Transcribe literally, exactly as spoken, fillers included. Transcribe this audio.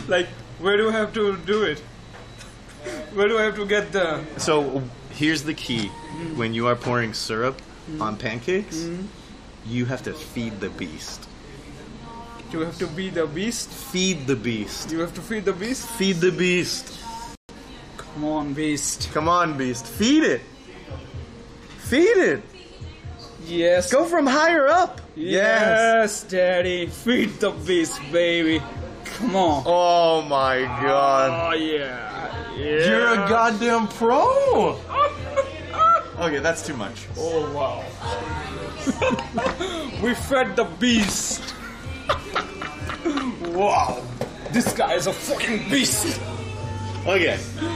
Like, where do I have to do it? Where do I have to get the... So, here's the key. Mm. When you are pouring syrup mm. on pancakes, mm. you have to feed the beast. You have to be the beast? Feed the beast. You have to feed the beast? Feed the beast. Come on, beast. Come on, beast. Feed it. Feed it. Yes. Go from higher up. Yes, yes, Daddy. Feed the beast, baby. Come on. Oh my God. Oh yeah. Yeah. You're a goddamn pro. Okay, that's too much. Oh wow. We fed the beast. Wow. This guy is a fucking beast. Okay.